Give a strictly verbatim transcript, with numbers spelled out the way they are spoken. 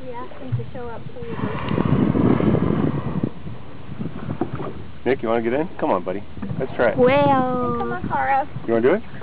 We asked him to show up for you. Nick, you want to get in? Come on, buddy. Let's try it. Well. Come on, Cara. You want to do it?